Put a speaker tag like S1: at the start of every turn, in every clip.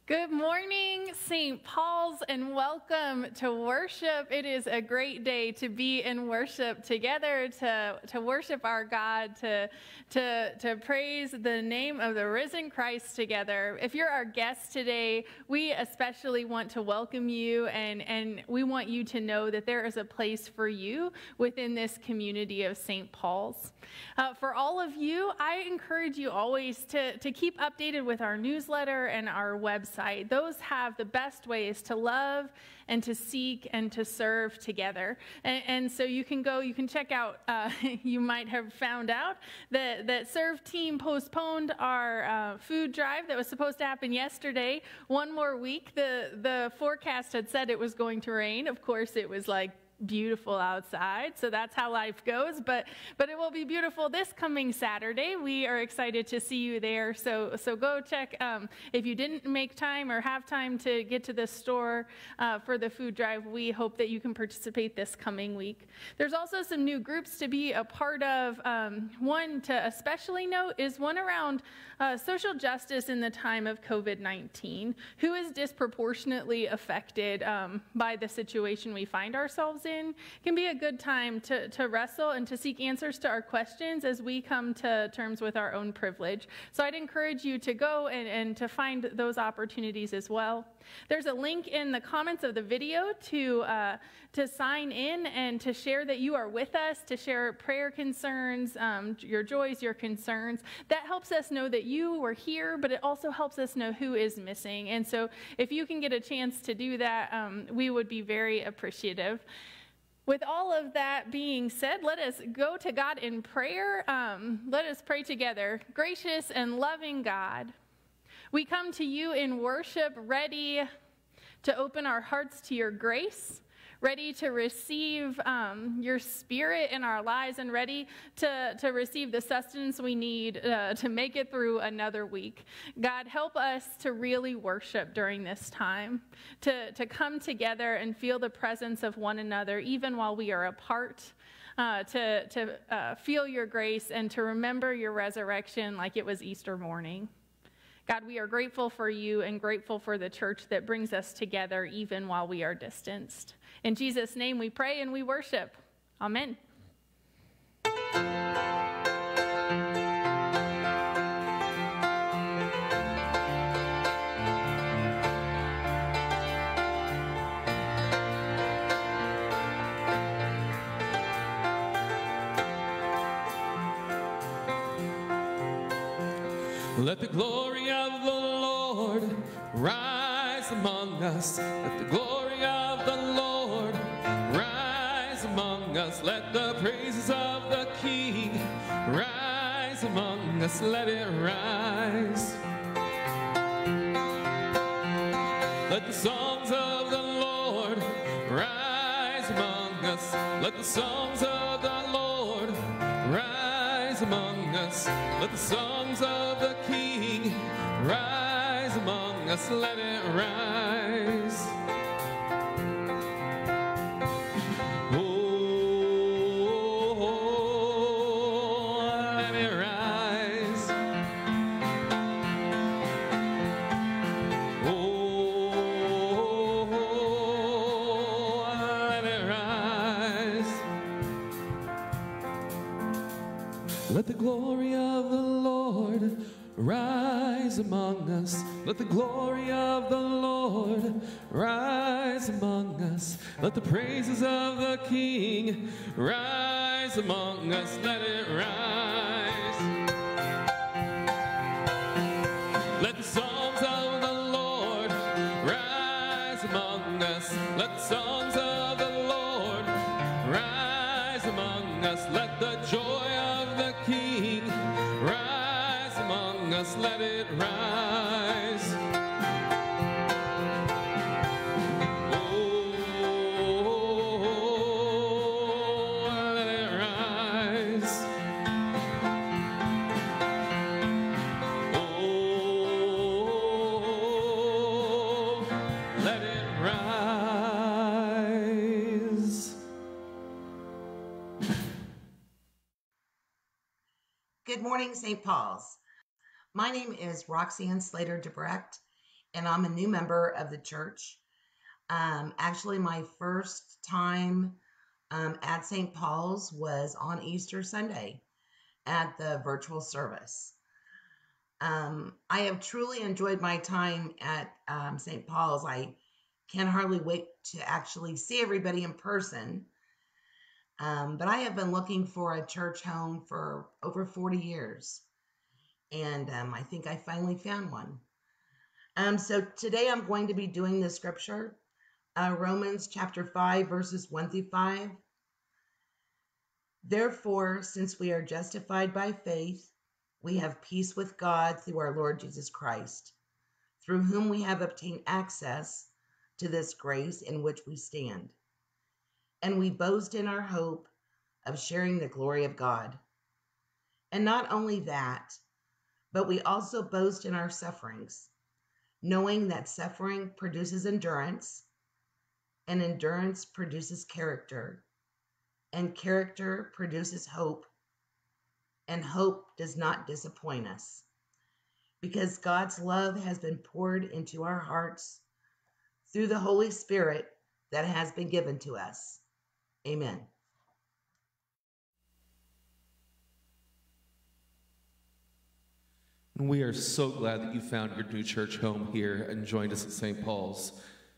S1: Good morning, St. Paul's, and welcome to worship. It is a great day to be in worship together, to worship our God, to praise the name of the risen Christ together. If you're our guest today, we especially want to welcome you, and we want you to know that there is a place for you within this community of St. Paul's. For all of you, I encourage you always to keep updated with our newsletter and our website. Those have the best ways to love and to seek and to serve together. And so you can check out, you might have found out that Serve Team postponed our food drive that was supposed to happen yesterday one more week. The forecast had said it was going to rain. Of course, it was like beautiful outside, so that's how life goes, but it will be beautiful this coming Saturday. We are excited to see you there, so go check if you didn't make time or have time to get to the store for the food drive. We hope that you can participate this coming week. There's also some new groups to be a part of. One to especially note is one around social justice in the time of COVID-19. Who is disproportionately affected by the situation we find ourselves in? Can be a good time to wrestle and to seek answers to our questions as we come to terms with our own privilege. So I'd encourage you to go and to find those opportunities as well. There's a link in the comments of the video to sign in and to share that you are with us, to share prayer concerns, your joys, your concerns. That helps us know that you were here, but it also helps us know who is missing. And so if you can get a chance to do that, we would be very appreciative. With all of that being said, let us go to God in prayer. Let us pray together. Gracious and loving God, we come to you in worship, ready to open our hearts to your grace, ready to receive your spirit in our lives, and ready to receive the sustenance we need to make it through another week. God, help us to really worship during this time, to come together and feel the presence of one another, even while we are apart, to feel your grace and to remember your resurrection like it was Easter morning. God, we are grateful for you and grateful for the church that brings us together even while we are distanced. In Jesus' name we pray and we worship. Amen.
S2: Let the glory of the Lord rise among us. Let the glory of the Lord rise among us. Let the praises of the King rise among us. Let it rise. Let the songs of the Lord rise among us. Let the songs of the Lord rise among us. Let the songs of the King rise among us. Let it rise. Oh, let it rise. Oh, let it rise. Let the glory of the Lord rise among us. Let the glory of the Lord rise among us. Let the praises of the King rise among us. Let it rise. Let the songs of the Lord rise among us. Let the songs of the Lord rise among us. Let the joy of the King rise among us. Let it rise. Oh, let it rise. Oh, let it rise.
S3: Good morning, St. Paul's. My name is Roxanne Slater-Debrecht, and I'm a new member of the church. Actually, my first time at St. Paul's was on Easter Sunday at the virtual service. I have truly enjoyed my time at St. Paul's. I can hardly wait to actually see everybody in person. But I have been looking for a church home for over 40 years. And I think I finally found one. So today I'm going to be doing the scripture, Romans chapter 5, verses 1 through 5. Therefore, since we are justified by faith, we have peace with God through our Lord Jesus Christ, through whom we have obtained access to this grace in which we stand. And we boast in our hope of sharing the glory of God. And not only that, but we also boast in our sufferings, knowing that suffering produces endurance, and endurance produces character, and character produces hope, and hope does not disappoint us, because God's love has been poured into our hearts through the Holy Spirit that has been given to us. Amen.
S2: We are so glad that you found your new church home here and joined us at St. Paul's.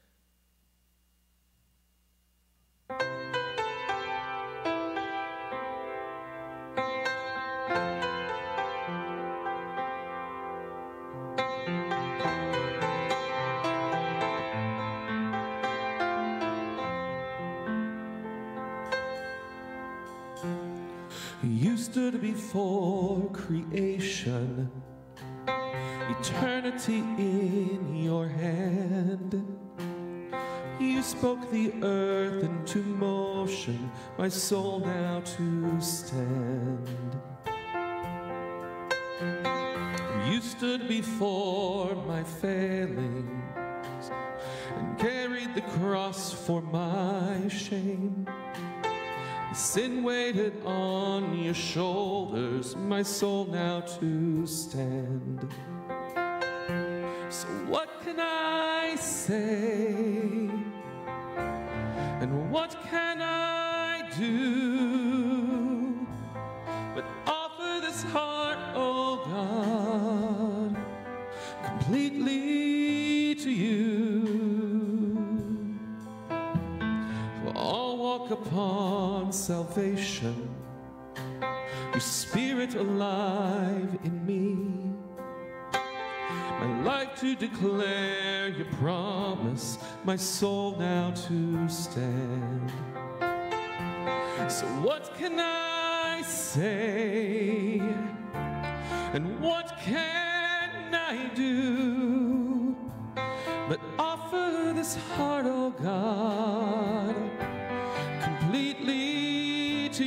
S2: You stood before creation, eternity in your hand. You spoke the earth into motion, my soul now to stand. You stood before my failings and carried the cross for my shame. Sin weighted on your shoulders, my soul now to stand. So what can I say? And what can I do but offer this heart, oh God, completely to you? For I'll walk upon salvation, your spirit alive in me. My life to declare your promise, my soul now to stand. So what can I say? And what can I do but offer this heart, oh God, completely to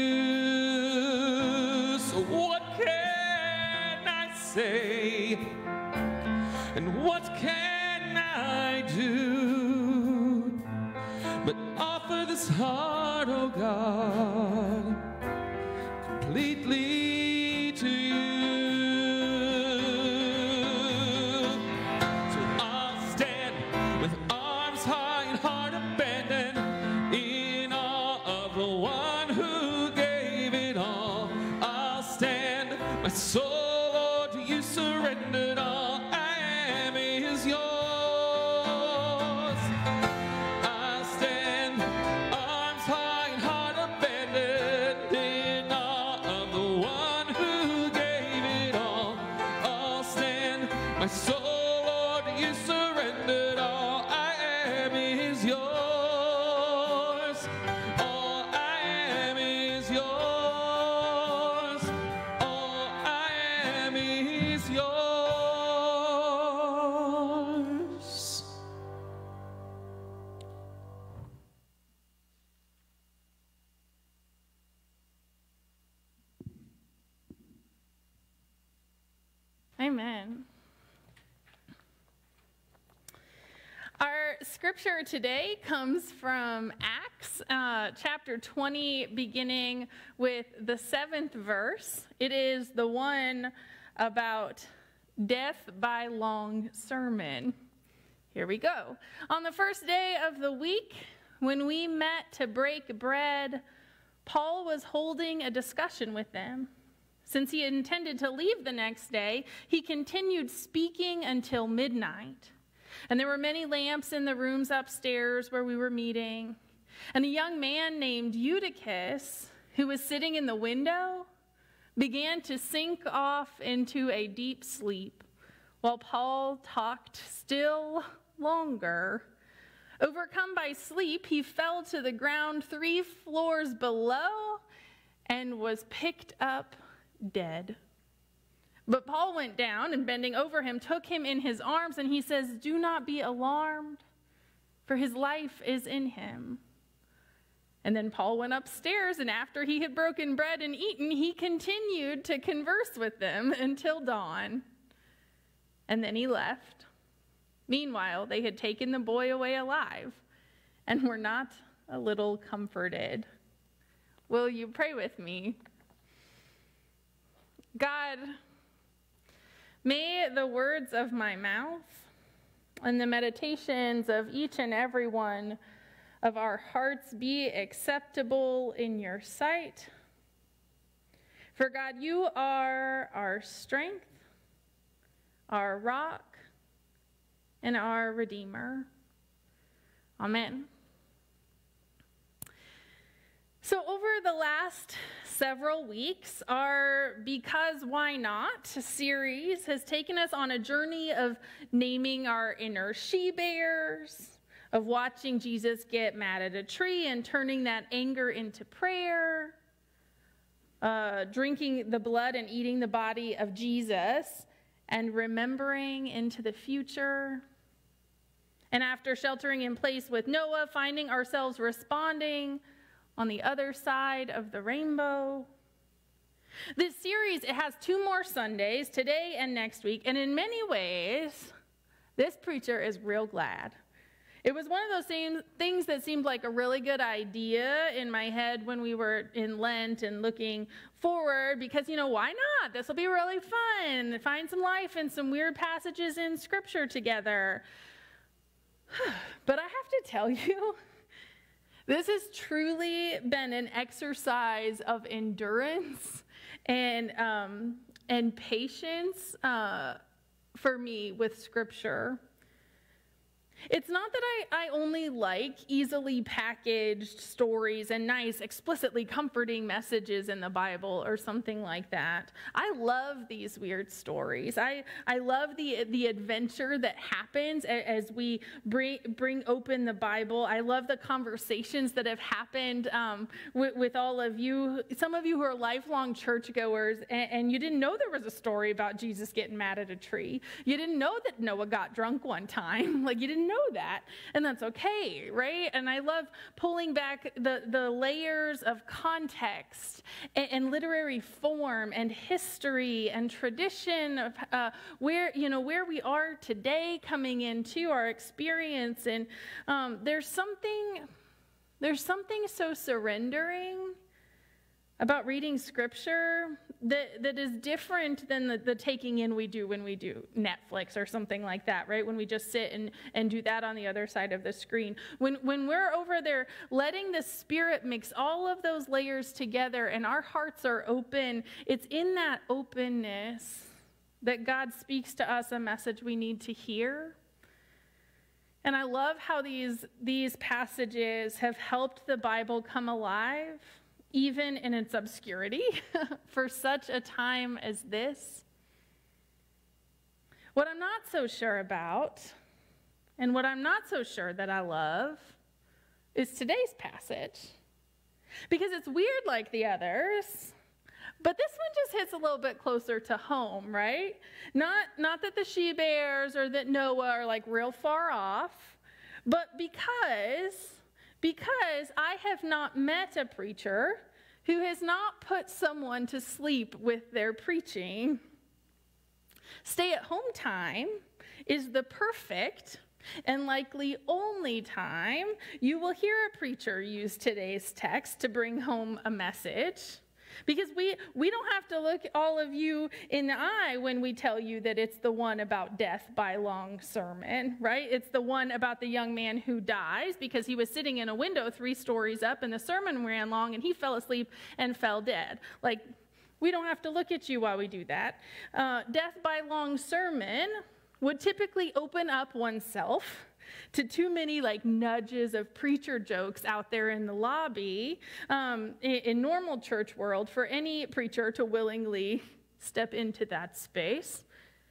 S2: you? So what can I say? And what can I do but offer this heart, oh God, completely to you? So I'll stand with arms high and heart abandoned in awe of the one who gave it all. I'll stand, my soul, Lord, to you surrendered all. My soul, Lord, you surrendered all. I am is yours. All I am is yours. All I am is yours.
S1: Amen. Our scripture today comes from Acts chapter 20, beginning with the 7th verse. It is the one about Death by long sermon. Here we go. On the first day of the week, when we met to break bread, Paul was holding a discussion with them. Since he intended to leave the next day, he continued speaking until midnight. And there were many lamps in the rooms upstairs where we were meeting. And a young man named Eutychus, who was sitting in the window, began to sink off into a deep sleep while Paul talked still longer. Overcome by sleep, he fell to the ground 3 floors below and was picked up dead. But Paul went down and, bending over him, took him in his arms, and he says, "Do not be alarmed, for his life is in him." And then Paul went upstairs, and after he had broken bread and eaten, he continued to converse with them until dawn. And then he left. Meanwhile, they had taken the boy away alive and were not a little comforted. Will you pray with me? God, may the words of my mouth and the meditations of each and every one of our hearts be acceptable in your sight. For God, you are our strength, our rock, and our Redeemer. Amen. So over the last several weeks, our Because Why Not series has taken us on a journey of naming our inner she-bears, of watching Jesus get mad at a tree and turning that anger into prayer, drinking the blood and eating the body of Jesus, and remembering into the future. And after sheltering in place with Noah, finding ourselves responding on the other side of the rainbow. This series, it has 2 more Sundays, today and next week, and in many ways, this preacher is real glad. It was one of those same things that seemed like a really good idea in my head when we were in Lent and looking forward, because, why not? This will be really fun. Find some life in some weird passages in Scripture together. But I have to tell you, this has truly been an exercise of endurance and patience for me with Scripture. It's not that I only like easily packaged stories and nice, explicitly comforting messages in the Bible or something like that. I love these weird stories. I love the adventure that happens as we bring open the Bible. I love the conversations that have happened with all of you. Some of you who are lifelong churchgoers, and you didn't know there was a story about Jesus getting mad at a tree. You didn't know that Noah got drunk one time. You didn't know that, and that's okay, right? And I love pulling back the layers of context and literary form and history and tradition of where we are today coming into our experience. And there's something so surrendering about reading Scripture that is different than the taking in we do when we do Netflix or something like that, right? When we just sit and do that on the other side of the screen. When we're over there letting the Spirit mix all of those layers together and our hearts are open, it's in that openness that God speaks to us a message we need to hear. And I love how these passages have helped the Bible come alive, even in its obscurity, for such a time as this. What I'm not so sure about, and what I'm not so sure that I love, is today's passage. Because it's weird like the others, but this one just hits a little bit closer to home, right? Not that the she-bears or that Noah are real far off, but because I have not met a preacher who has not put someone to sleep with their preaching. Stay-at-home time is the perfect and likely only time you will hear a preacher use today's text to bring home a message. Because we don't have to look all of you in the eye when we tell you that it's the one about death by long sermon, right? It's the one about the young man who dies because he was sitting in a window 3 stories up and the sermon ran long and he fell asleep and fell dead. Like, we don't have to look at you while we do that. Death by long sermon would typically open up oneself to too many nudges of preacher jokes out there in the lobby in normal church world for any preacher to willingly step into that space.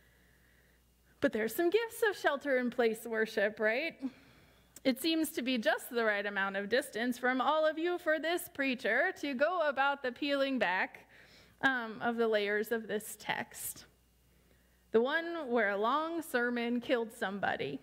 S1: But there's some gifts of shelter-in-place worship, right? It seems to be just the right amount of distance from all of you for this preacher to go about the peeling back of the layers of this text. The one where a long sermon killed somebody.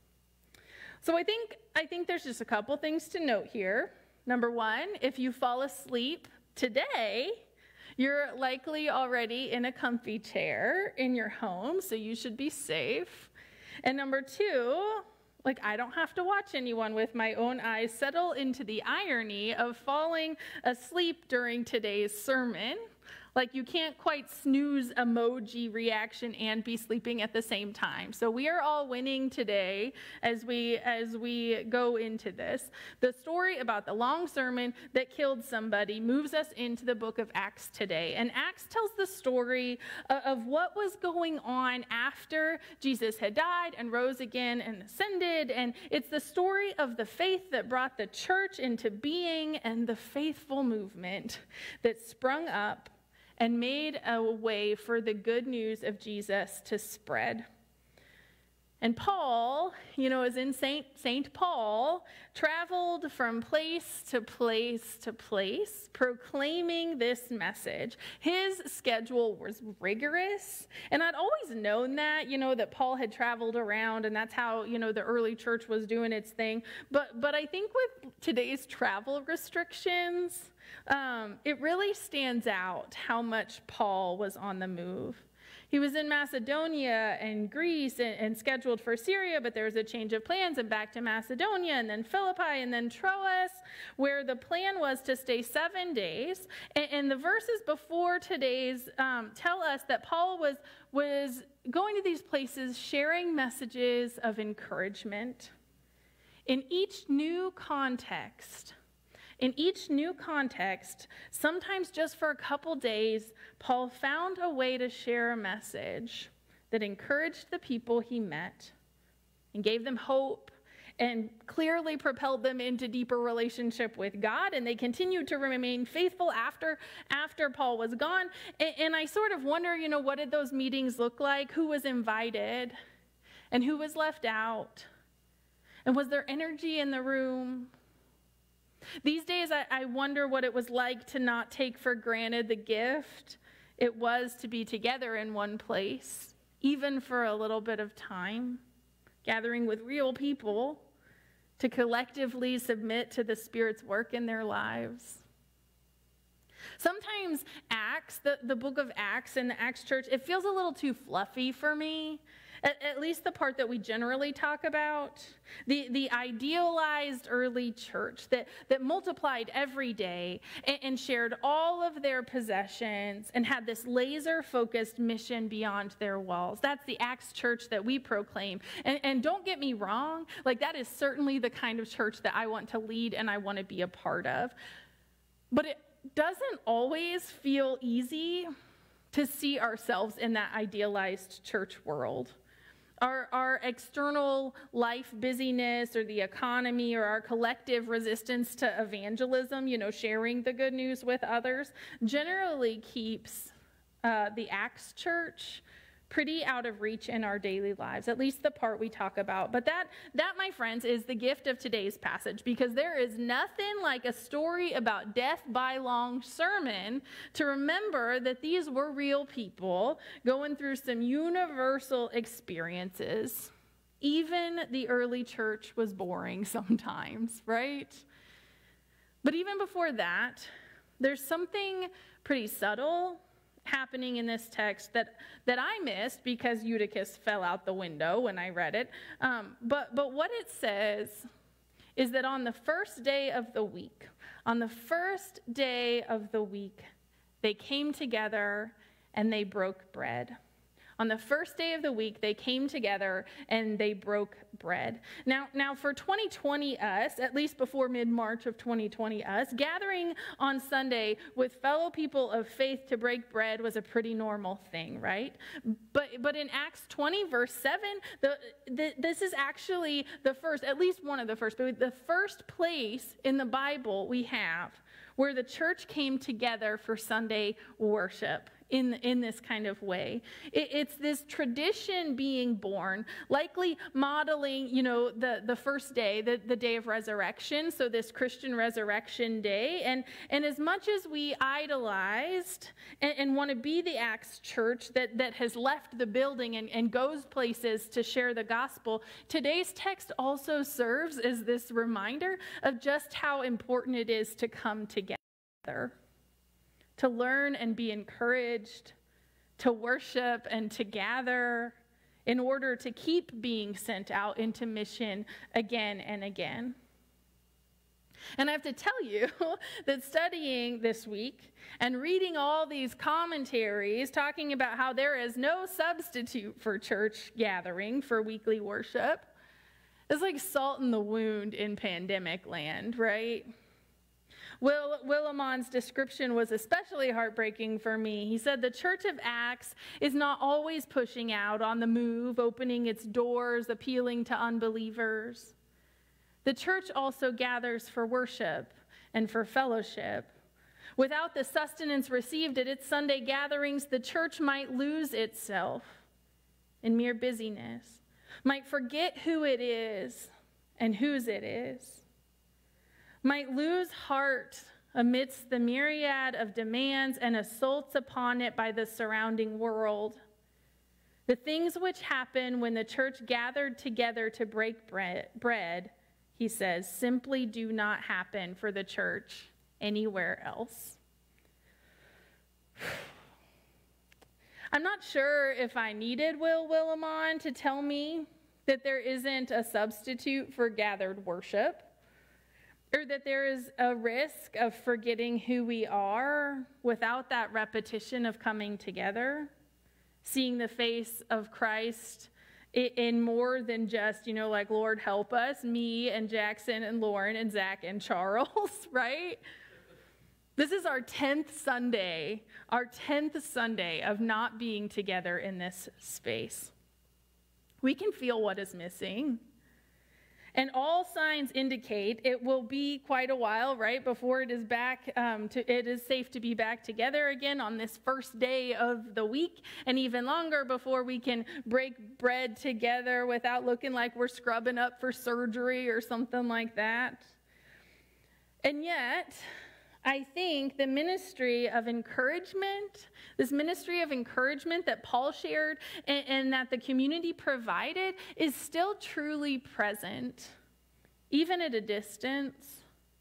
S1: So I think there's just a couple things to note here. Number one, if you fall asleep today, you're likely already in a comfy chair in your home, so you should be safe. And number two, I don't have to watch anyone with my own eyes settle into the irony of falling asleep during today's sermon. You can't quite snooze emoji reaction and be sleeping at the same time. So we are all winning today as we go into this. The story about the long sermon that killed somebody moves us into the book of Acts today. And Acts tells the story of what was going on after Jesus had died and rose again and ascended. And it's the story of the faith that brought the church into being and the faithful movement that sprung up and made a way for the good news of Jesus to spread. And Paul, as in Saint Paul, traveled from place to place to place, proclaiming this message. His schedule was rigorous, and I'd always known that, that Paul had traveled around, and that's how, the early church was doing its thing. But I think with today's travel restrictions, it really stands out how much Paul was on the move. He was in Macedonia and Greece and scheduled for Syria, but there was a change of plans and back to Macedonia and then Philippi and then Troas, where the plan was to stay 7 days. And the verses before today's tell us that Paul was going to these places sharing messages of encouragement. In each new context, sometimes just for a couple days, Paul found a way to share a message that encouraged the people he met and gave them hope and clearly propelled them into deeper relationship with God. And they continued to remain faithful after Paul was gone. And I sort of wonder, what did those meetings look like? Who was invited and who was left out? And was there energy in the room? These days, I wonder what it was like to not take for granted the gift it was to be together in one place, even for a little bit of time, gathering with real people to collectively submit to the Spirit's work in their lives. Sometimes Acts, the book of Acts and the Acts church, it feels a little too fluffy for me. At least the part that we generally talk about, the idealized early church that multiplied every day and shared all of their possessions and had this laser-focused mission beyond their walls. That's the Acts church that we proclaim. And don't get me wrong, that is certainly the kind of church that I want to lead and I want to be a part of. But it doesn't always feel easy to see ourselves in that idealized church world. Our external life busyness or the economy or our collective resistance to evangelism, sharing the good news with others, generally keeps the Acts church pretty out of reach in our daily lives, at least the part we talk about. But that, my friends, is the gift of today's passage, because there is nothing like a story about death by long sermon to remember that these were real people going through some universal experiences. Even the early church was boring sometimes, right? But even before that, there's something pretty subtle happening in this text that I missed because Eutychus fell out the window when I read it. But what it says is that on the first day of the week, they came together and they broke bread. On the first day of the week, they came together and they broke bread. Now for 2020 us, at least before mid-March of 2020 us, gathering on Sunday with fellow people of faith to break bread was a pretty normal thing, right? But in Acts 20, verse 7, this is actually the first, at least one of the first, but the first place in the Bible we have where the church came together for Sunday worship in this kind of way. It's this tradition being born, likely modeling, the first day, the day of resurrection, so this Christian resurrection day. And as much as we idolized and want to be the Acts church that has left the building and goes places to share the gospel, today's text also serves as this reminder of just how important it is to come together, to learn and be encouraged, to worship and to gather in order to keep being sent out into mission again and again. And I have to tell you that studying this week and reading all these commentaries talking about how there is no substitute for church gathering, for weekly worship, is like salt in the wound in pandemic land, right? Willimon's description was especially heartbreaking for me. He said the Church of Acts is not always pushing out on the move, opening its doors, appealing to unbelievers. The church also gathers for worship and for fellowship. Without the sustenance received at its Sunday gatherings, the church might lose itself in mere busyness, might forget who it is and whose it is, might lose heart amidst the myriad of demands and assaults upon it by the surrounding world. The things which happen when the church gathered together to break bread, he says, simply do not happen for the church anywhere else. I'm not sure if I needed Will Willimon to tell me that there isn't a substitute for gathered worship, or that there is a risk of forgetting who we are without that repetition of coming together, seeing the face of Christ in more than just, like, Lord help us, me and Jackson and Lauren and Zach and Charles, right? This is our 10th Sunday of not being together in this space. We can feel what is missing. And all signs indicate it will be quite a while, right, before it is it is safe to be back together again on this first day of the week, and even longer before we can break bread together without looking like we're scrubbing up for surgery or something like that. And yet, I think the ministry of encouragement, this ministry of encouragement that Paul shared and that the community provided, is still truly present, even at a distance.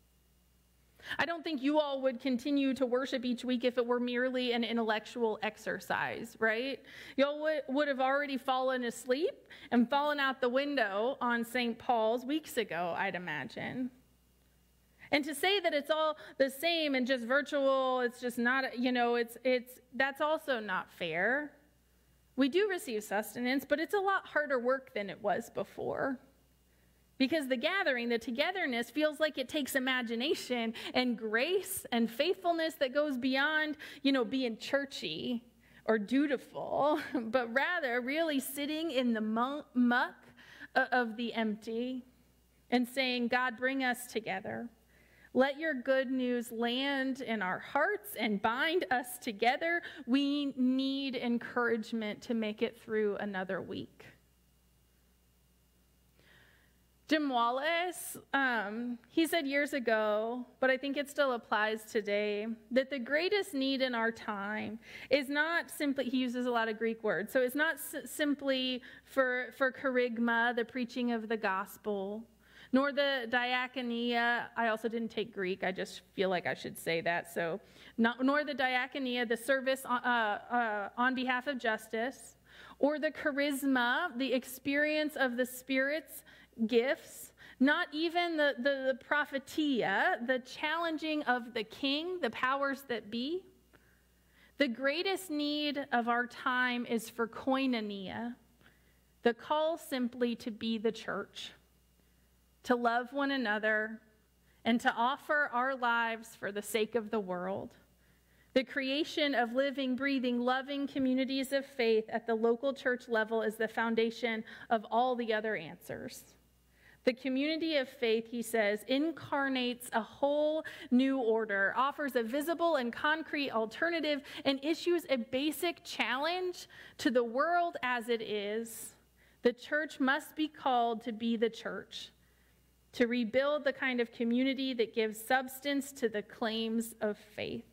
S1: I don't think you all would continue to worship each week if it were merely an intellectual exercise, right? You all would have already fallen asleep and fallen out the window on St. Paul's weeks ago, I'd imagine. And to say that it's all the same and just virtual, it's just not, that's also not fair. We do receive sustenance, but it's a lot harder work than it was before. Because the gathering, the togetherness, feels like it takes imagination and grace and faithfulness that goes beyond, being churchy or dutiful, but rather really sitting in the muck of the empty and saying, God, bring us together. Let your good news land in our hearts and bind us together. We need encouragement to make it through another week. Jim Wallace, he said years ago, but I think it still applies today, that the greatest need in our time is not simply, he uses a lot of Greek words, so it's not simply for kerygma, the preaching of the gospel, nor the diakonia. I also didn't take Greek. I just feel like I should say that. So, nor the diakonia, the service on behalf of justice, or the charisma, the experience of the Spirit's gifts, not even the prophetia, the challenging of the king, the powers that be. The greatest need of our time is for koinonia, the call simply to be the church, to love one another, and to offer our lives for the sake of the world. The creation of living, breathing, loving communities of faith at the local church level is the foundation of all the other answers. The community of faith, he says, incarnates a whole new order, offers a visible and concrete alternative, and issues a basic challenge to the world as it is. The church must be called to be the church, to rebuild the kind of community that gives substance to the claims of faith.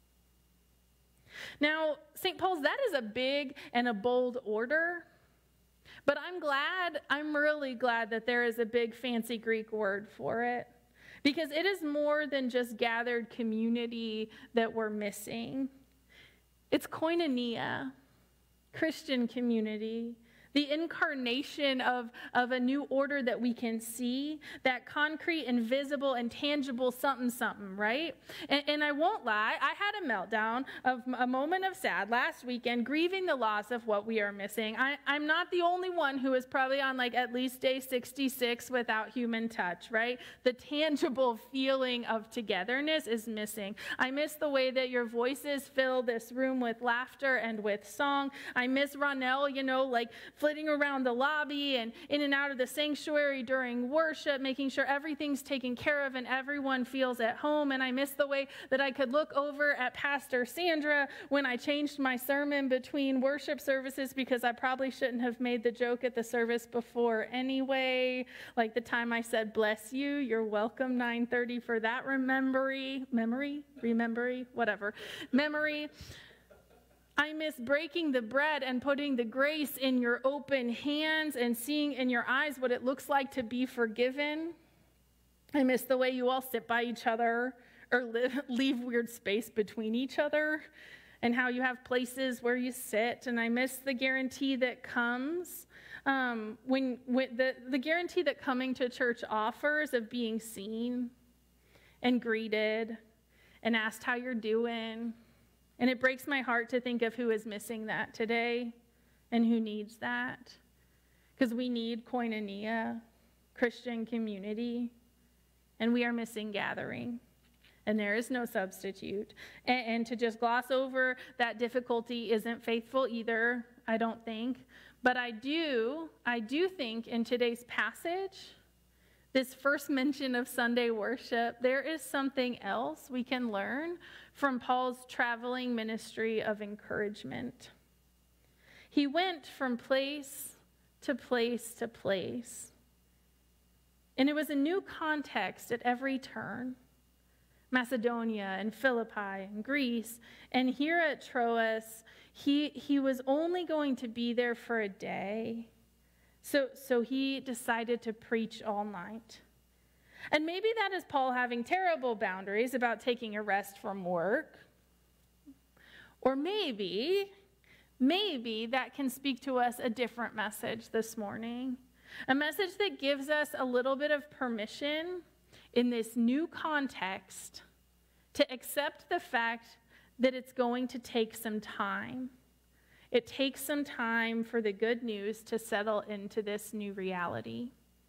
S1: Now, St. Paul's, that is a big and a bold order. But I'm really glad that there is a big fancy Greek word for it, because it is more than just gathered community that we're missing. It's koinonia, Christian community, the incarnation of a new order that we can see, that concrete and visible and tangible something, right? And I won't lie, I had a meltdown of a moment of sad last weekend, grieving the loss of what we are missing. I'm not the only one who is probably on like at least day 66 without human touch, right? The tangible feeling of togetherness is missing. I miss the way that your voices fill this room with laughter and with song. I miss Ronell, like flitting around the lobby and in and out of the sanctuary during worship, making sure everything's taken care of and everyone feels at home. And I miss the way that I could look over at Pastor Sandra when I changed my sermon between worship services, because I probably shouldn't have made the joke at the service before anyway. Like the time I said, bless you, you're welcome, 9:30 for that memory. I miss breaking the bread and putting the grace in your open hands and seeing in your eyes what it looks like to be forgiven. I miss the way you all sit by each other or leave weird space between each other, and how you have places where you sit. And I miss the guarantee that comes when the guarantee that coming to church offers of being seen and greeted and asked how you're doing. And it breaks my heart to think of who is missing that today and who needs that. Because we need koinonia, Christian community, and we are missing gathering. And there is no substitute. And to just gloss over that difficulty isn't faithful either, I don't think. But I do think in today's passage, this first mention of Sunday worship, there is something else we can learn from Paul's traveling ministry of encouragement. He went from place to place to place. And it was a new context at every turn. Macedonia and Philippi and Greece. And here at Troas, he was only going to be there for a day. So he decided to preach all night. And maybe that is Paul having terrible boundaries about taking a rest from work. Or maybe that can speak to us a different message this morning. A message that gives us a little bit of permission in this new context to accept the fact that it's going to take some time. It takes some time for the good news to settle into this new reality.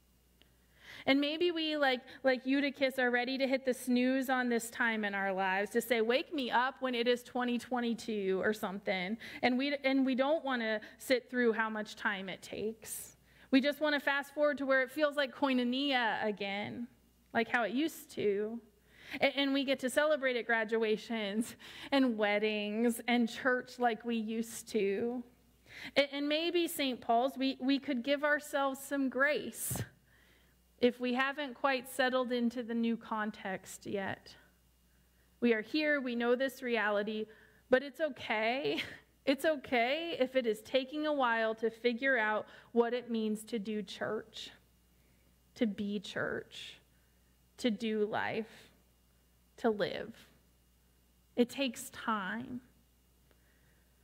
S1: And maybe we, like Eutychus, are ready to hit the snooze on this time in our lives, to say, wake me up when it is 2022 or something. And we don't want to sit through how much time it takes. We just want to fast forward to where it feels like koinonia again, like how it used to. And we get to celebrate at graduations and weddings and church like we used to. And maybe St. Paul's, we could give ourselves some grace if we haven't quite settled into the new context yet. We are here, we know this reality, but it's okay. It's okay if it is taking a while to figure out what it means to do church, to be church, to do life, to live. It takes time.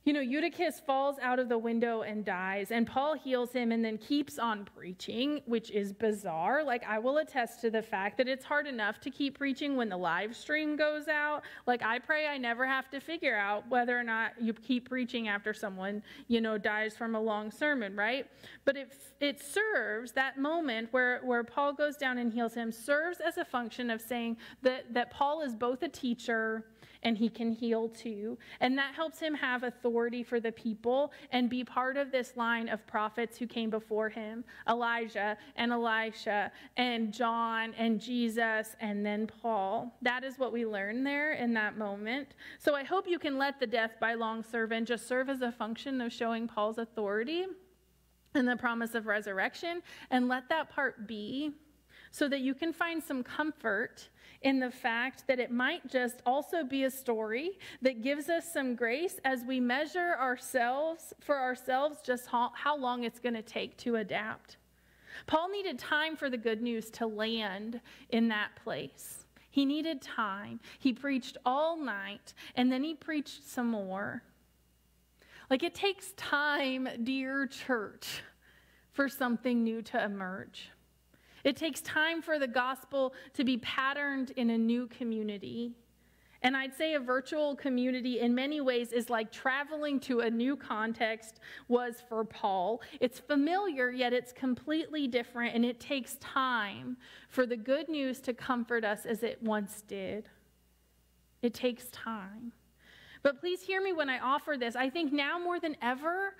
S1: Eutychus falls out of the window and dies, and Paul heals him and then keeps on preaching, which is bizarre. Like, I will attest to the fact that it's hard enough to keep preaching when the live stream goes out. Like, I pray I never have to figure out whether or not you keep preaching after someone, dies from a long sermon, right? But it serves, that moment where Paul goes down and heals him, serves as a function of saying that Paul is both a teacher and he can heal too. And that helps him have authority for the people and be part of this line of prophets who came before him. Elijah and Elisha and John and Jesus and then Paul. That is what we learn there in that moment. So I hope you can let the death by long servant just serve as a function of showing Paul's authority and the promise of resurrection, and let that part be, so that you can find some comfort in the fact that it might just also be a story that gives us some grace as we measure ourselves just how long it's going to take to adapt. Paul needed time for the good news to land in that place. He needed time. He preached all night, and then he preached some more. Like, it takes time, dear church, for something new to emerge. It takes time for the gospel to be patterned in a new community. And I'd say a virtual community in many ways is like traveling to a new context was for Paul. It's familiar, yet it's completely different, and it takes time for the good news to comfort us as it once did. It takes time. But please hear me when I offer this. I think now more than ever,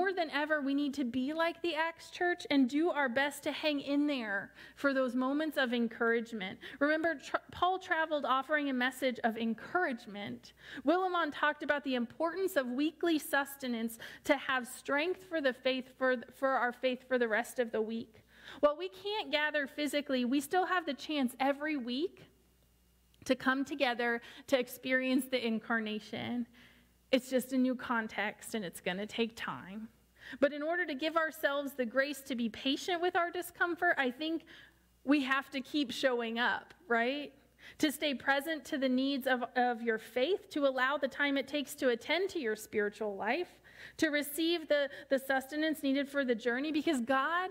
S1: we need to be like the Acts church and do our best to hang in there for those moments of encouragement. Remember, Paul traveled offering a message of encouragement. Willimon talked about the importance of weekly sustenance to have strength for the faith, for our faith for the rest of the week. While we can't gather physically, we still have the chance every week to come together to experience the incarnation. It's just a new context, and it's going to take time. But in order to give ourselves the grace to be patient with our discomfort, I think we have to keep showing up, right? To stay present to the needs of your faith, to allow the time it takes to attend to your spiritual life, to receive the sustenance needed for the journey, because God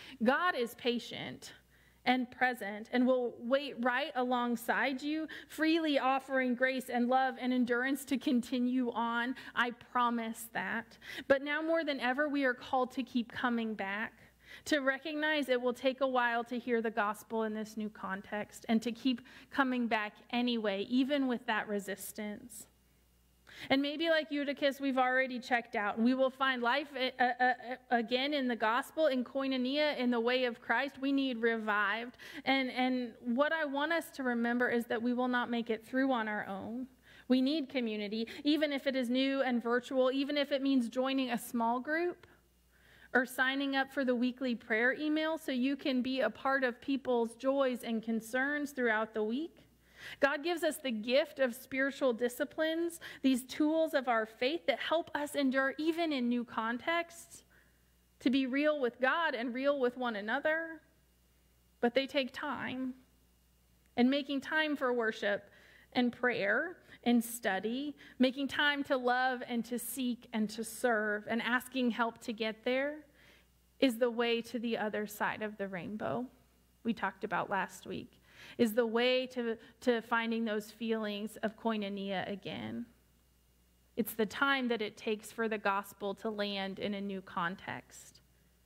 S1: is patient and present and will wait right alongside you, freely offering grace and love and endurance to continue on. I promise that. But now more than ever, we are called to keep coming back, to recognize it will take a while to hear the gospel in this new context, and to keep coming back anyway, even with that resistance. And maybe like Eutychus, we've already checked out, and we will find life again in the gospel, in koinonia, in the way of Christ. We need revived. And what I want us to remember is that we will not make it through on our own. We need community, even if it is new and virtual, even if it means joining a small group or signing up for the weekly prayer email so you can be a part of people's joys and concerns throughout the week. God gives us the gift of spiritual disciplines, these tools of our faith that help us endure even in new contexts, to be real with God and real with one another. But they take time. And making time for worship and prayer and study, making time to love and to seek and to serve, and asking help to get there is the way to the other side of the rainbow we talked about last week. Is the way to finding those feelings of koinonia again. It's the time that it takes for the gospel to land in a new context.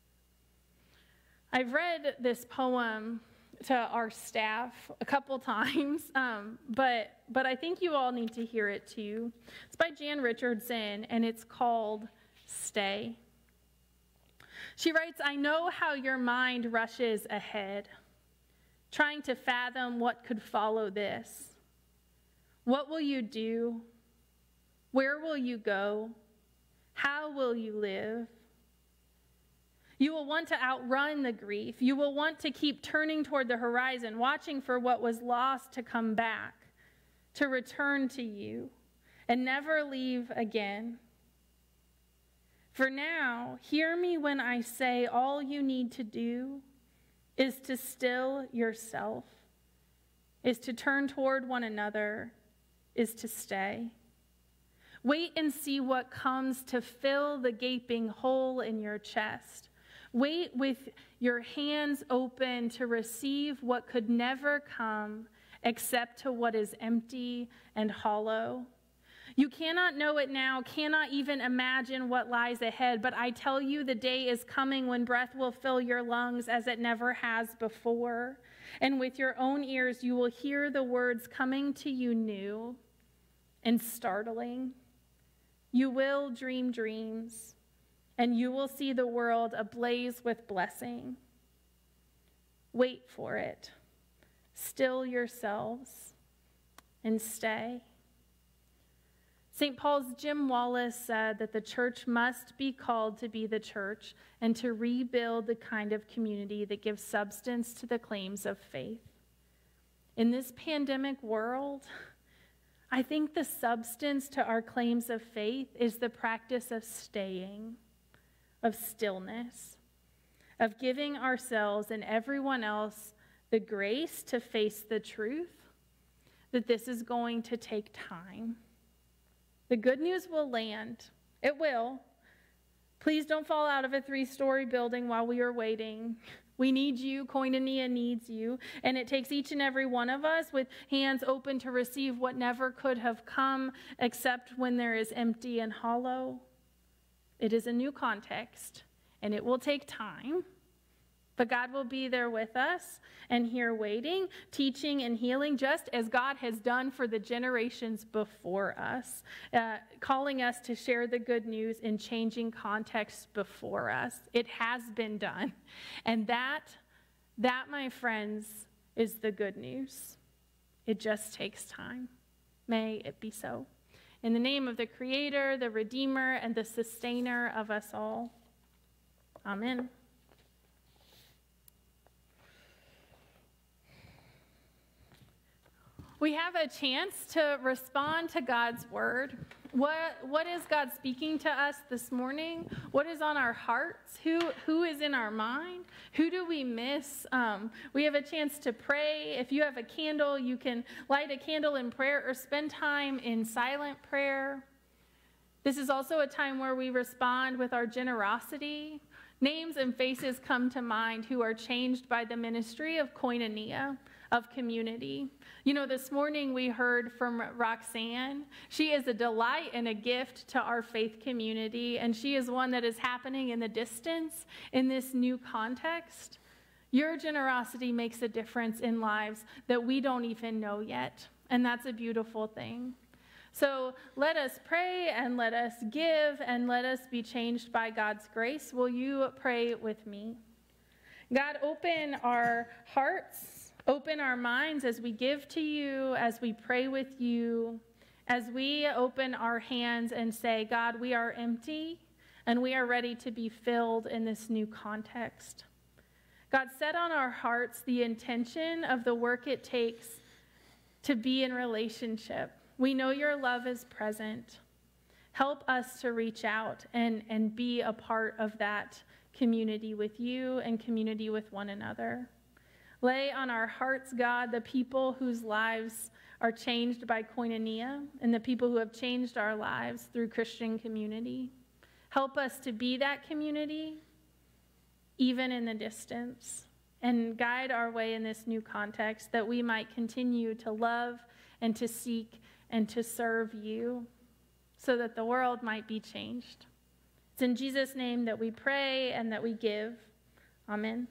S1: I've read this poem to our staff a couple times, but I think you all need to hear it too. It's by Jan Richardson, and it's called Stay. She writes, "I know how your mind rushes ahead, trying to fathom what could follow this. What will you do? Where will you go? How will you live? You will want to outrun the grief. You will want to keep turning toward the horizon, watching for what was lost to come back, to return to you, and never leave again. For now, hear me when I say all you need to do is to still yourself, is to turn toward one another, is to stay. Wait and see what comes to fill the gaping hole in your chest. Wait with your hands open to receive what could never come except to what is empty and hollow. You cannot know it now, cannot even imagine what lies ahead, but I tell you the day is coming when breath will fill your lungs as it never has before. And with your own ears, you will hear the words coming to you new and startling. You will dream dreams, and you will see the world ablaze with blessing. Wait for it. Still yourselves and stay. St. Paul's Jim Wallace said that the church must be called to be the church and to rebuild the kind of community that gives substance to the claims of faith. In this pandemic world, I think the substance to our claims of faith is the practice of staying, of stillness, of giving ourselves and everyone else the grace to face the truth that this is going to take time. The good news will land. It will. Please don't fall out of a 3-story building while we are waiting. We need you. Koinonia needs you. And it takes each and every one of us with hands open to receive what never could have come except when there is empty and hollow. It is a new context, and it will take time. But God will be there with us and here waiting, teaching and healing, just as God has done for the generations before us, calling us to share the good news in changing contexts before us. It has been done. And that, my friends, is the good news. It just takes time. May it be so. In the name of the Creator, the Redeemer, and the Sustainer of us all. Amen. We have a chance to respond to God's word. What is God speaking to us this morning? What is on our hearts? Who is in our mind? Who do we miss? We have a chance to pray. If you have a candle, you can light a candle in prayer or spend time in silent prayer. This is also a time where we respond with our generosity. Names and faces come to mind who are changed by the ministry of koinonia, of community. You know, this morning we heard from Roxanne. She is a delight and a gift to our faith community, and she is one that is happening in the distance in this new context. Your generosity makes a difference in lives that we don't even know yet, and that's a beautiful thing. So let us pray and let us give and let us be changed by God's grace. Will you pray with me? God, open our hearts, open our minds as we give to you, as we pray with you, as we open our hands and say, God, we are empty and we are ready to be filled in this new context. God, set on our hearts the intention of the work it takes to be in relationship. We know your love is present. Help us to reach out and be a part of that community with you and community with one another. Lay on our hearts, God, the people whose lives are changed by koinonia and the people who have changed our lives through Christian community. Help us to be that community, even in the distance, and guide our way in this new context that we might continue to love and to seek and to serve you so that the world might be changed. It's in Jesus' name that we pray and that we give. Amen.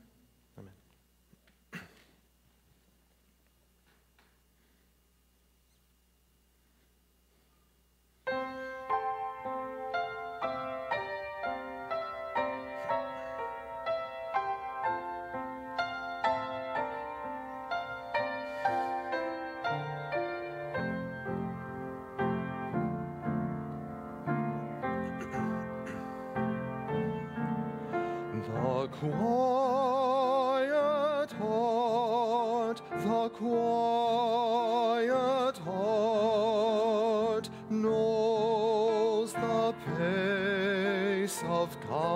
S4: The quiet heart knows the pace of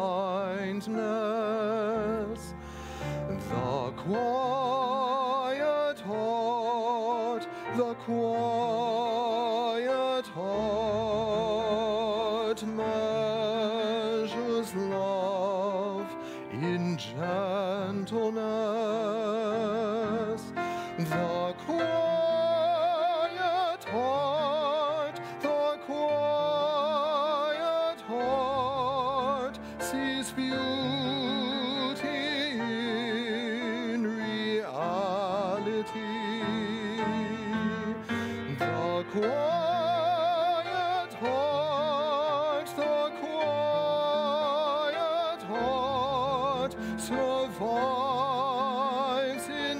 S4: kindness. The quiet heart, the quiet heart. gentleness, the quiet heart sees beauty in reality. The quiet heart survives in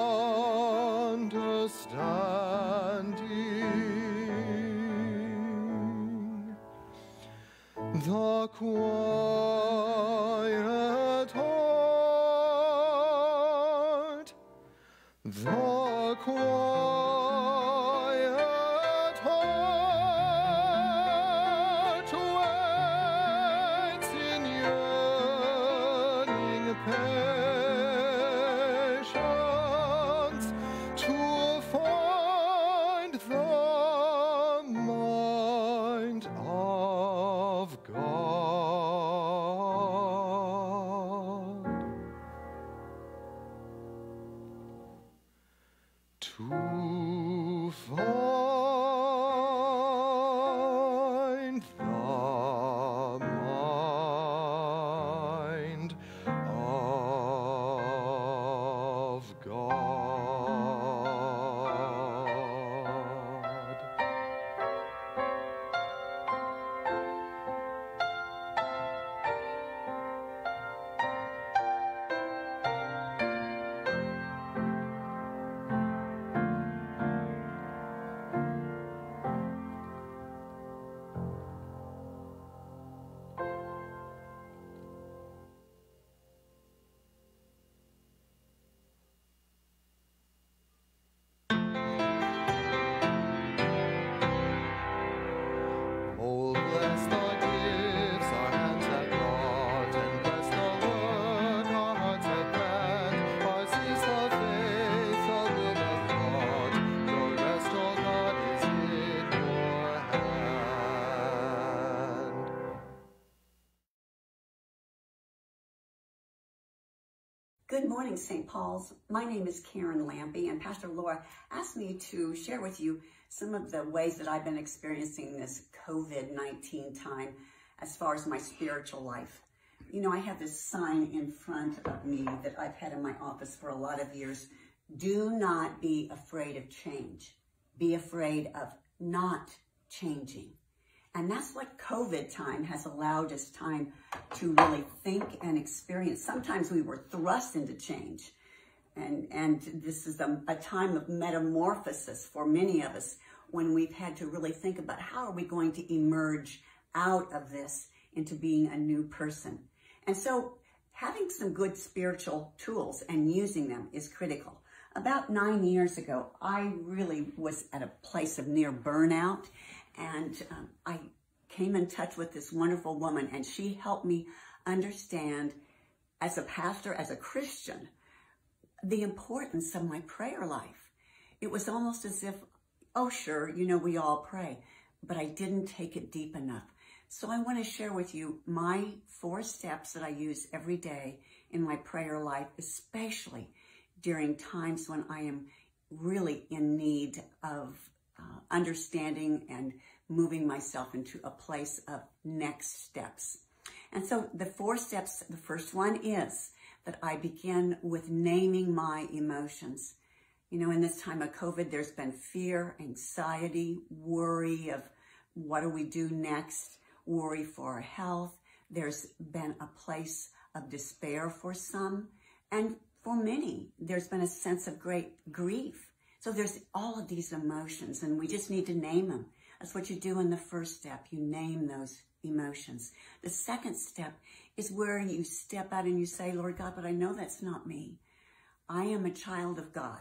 S4: understanding. The quiet heart, the quiet heart waits in yearning patience to find the mind of God. To find the mind of God. Oh, bless the gifts our hands have wrought, and bless the work our hearts have planned. Ours is the faith, the will of God. Your rest, O God, is in your hand.
S5: Good morning, St. Paul's. My name is Karen Lampy, and Pastor Laura asked me to share with you some of the ways that I've been experiencing this COVID-19 time as far as my spiritual life. You know, I have this sign in front of me that I've had in my office for a lot of years. Do not be afraid of change. Be afraid of not changing. And that's what COVID time has allowed us time to really think and experience. Sometimes we were thrust into change. And this is a time of metamorphosis for many of us when we've had to really think about how are we going to emerge out of this into being a new person. And so having some good spiritual tools and using them is critical. About 9 years ago, I really was at a place of near burnout, and I came in touch with this wonderful woman, and she helped me understand as a pastor, as a Christian, the importance of my prayer life. It was almost as if, oh, sure, you know, we all pray, but I didn't take it deep enough. So I want to share with you my 4 steps that I use every day in my prayer life, especially during times when I am really in need of understanding and moving myself into a place of next steps. And so the 4 steps, the first one is that I begin with naming my emotions. You know, in this time of COVID, there's been fear, anxiety, worry of what do we do next, worry for our health. There's been a place of despair for some, and for many, there's been a sense of great grief. So there's all of these emotions, and we just need to name them. That's what you do in the first step. You name those emotions. The second step is where you step out and you say, Lord God, but I know that's not me. I am a child of God.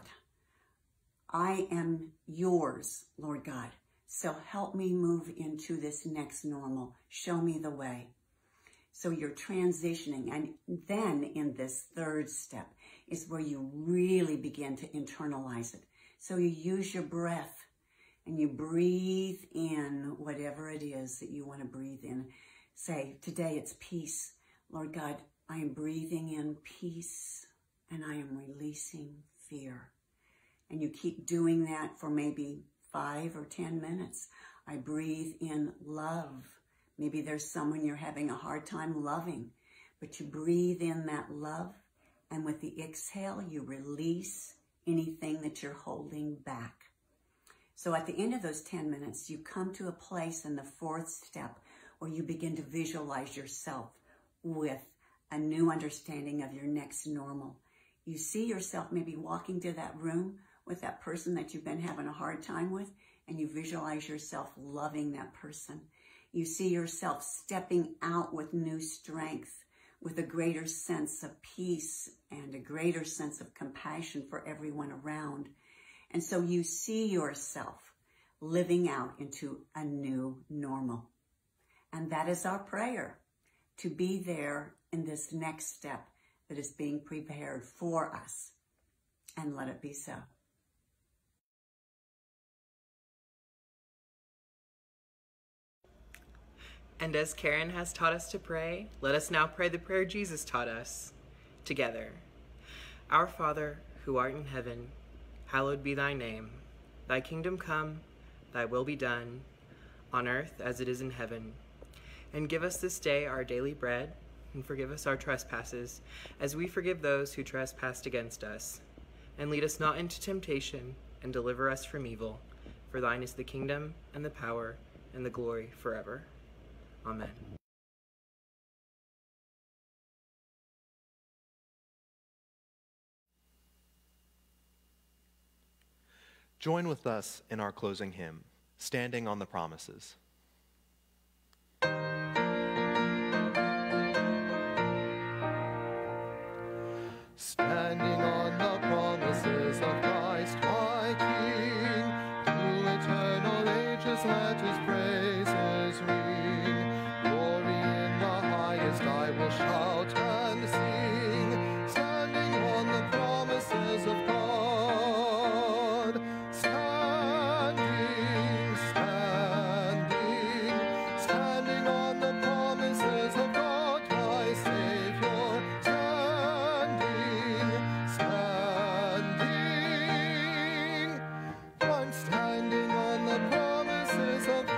S5: I am yours, Lord God. So help me move into this next normal. Show me the way. So you're transitioning. And then in this third step is where you really begin to internalize it. So you use your breath and you breathe in whatever it is that you want to breathe in. Say, today it's peace. Lord God, I am breathing in peace. and I am releasing fear. And you keep doing that for maybe 5 or 10 minutes. I breathe in love. Maybe there's someone you're having a hard time loving, but you breathe in that love, and with the exhale, you release anything that you're holding back. So at the end of those 10 minutes, you come to a place in the 4th step where you begin to visualize yourself with a new understanding of your next normal. You see yourself maybe walking to that room with that person that you've been having a hard time with, and you visualize yourself loving that person. You see yourself stepping out with new strength, with a greater sense of peace and a greater sense of compassion for everyone around. And so you see yourself living out into a new normal. And that is our prayer, to be there in this next step that is being prepared for us. And let it be so.
S6: And as Karen has taught us to pray, let us now pray the prayer Jesus taught us together. Our Father, who art in heaven, hallowed be thy name. Thy kingdom come, thy will be done, on earth as it is in heaven. And give us this day our daily bread, and forgive us our trespasses, as we forgive those who trespass against us. And lead us not into temptation, and deliver us from evil. For thine is the kingdom, and the power, and the glory forever. Amen.
S4: Join with us in our closing hymn, Standing on the Promises. Standing on the promises of Christ my King, through eternal ages let his praises ring. Glory in the highest I will shout and sing, standing on the promises of God. Standing, standing, standing on the promises of God, my Savior. Standing, standing, I'm standing on the promises of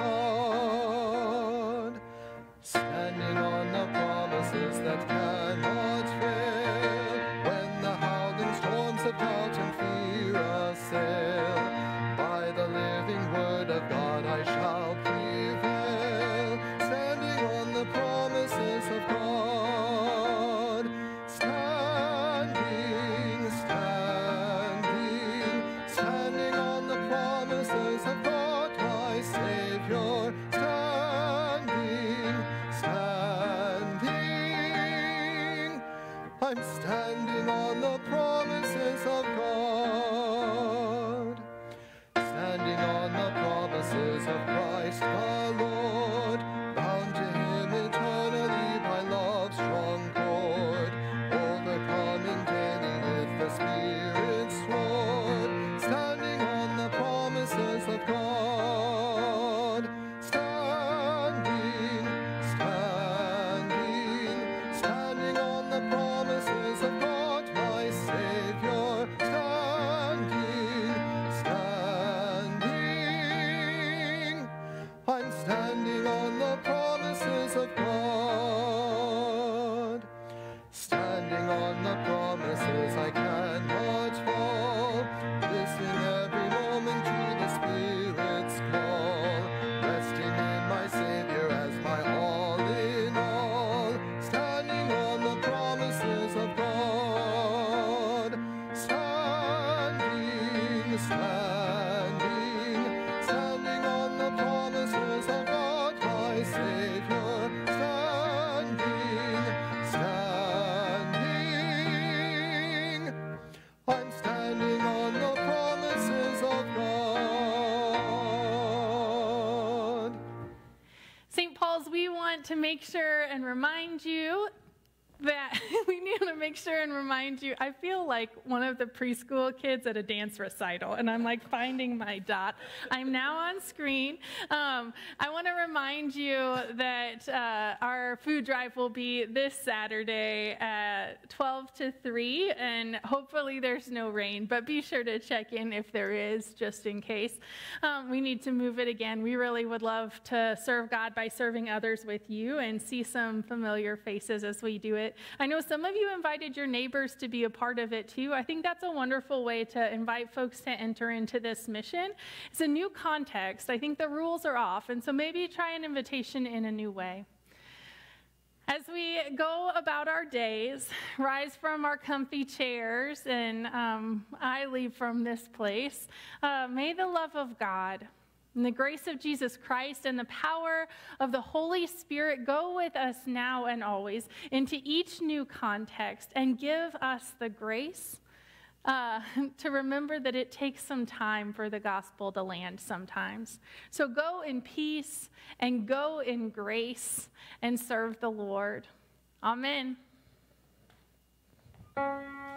S4: God. Standing on the promises that cannot fail, when the howling storms of doubt and fear assail. By the living word of God I shall prevail, standing on the promises of God. Standing, standing, standing on the promises of God, my Savior. Standing, standing, I'm standing on the promises of God. Standing on the promises of Christ the Lord, bound to him eternally by love's strong cord, overcoming daily with the Spirit's sword. Standing on the promises of God. Standing, standing, standing on the promises of God, my Savior. Standing, standing, I'm standing on the promises of God. Standing on the promises I cannot fall, listening every moment to the Spirit's call, resting in my Savior as my all in all. Standing on the promises of God. Standing, standing, standing on the promises of God, my Savior. Standing, standing, I'm standing on the promises of God.
S1: St. Paul's, we want to make sure and remind you that we need to make sure and remind you. I feel like one of the preschool kids at a dance recital, and I'm like finding my dot. I'm now on screen. I want to remind you that our food drive will be this Saturday at 12 to 3, and hopefully there's no rain, but be sure to check in if there is, just in case. We need to move it again. We really would love to serve God by serving others with you and see some familiar faces as we do it. I know some of you invited your neighbors to be a part of it too. I think that's a wonderful way to invite folks to enter into this mission. It's a new context. I think the rules are off, and so maybe try an invitation in a new way. As we go about our days, rise from our comfy chairs, and I leave from this place, may the love of God and the grace of Jesus Christ and the power of the Holy Spirit go with us now and always into each new context and give us the grace to remember that it takes some time for the gospel to land sometimes. So go in peace and go in grace and serve the Lord. Amen.